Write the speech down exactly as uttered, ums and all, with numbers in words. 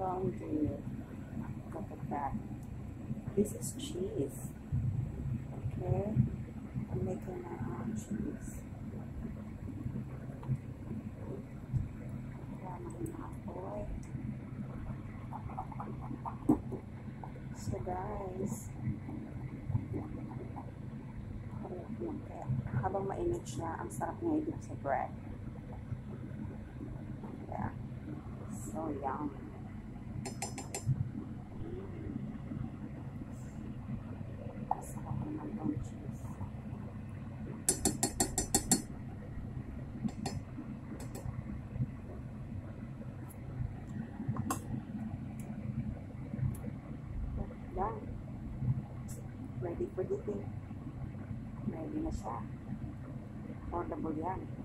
going to look at that. This is cheese. Okay, I'm making my own cheese. So guys, habang mainit siya, ang sarap niya i-dip sa bread. Yeah. So yum. Masarap naman tong cheese. Yan. Ready for dipping. Ready na siya. Affordable yan.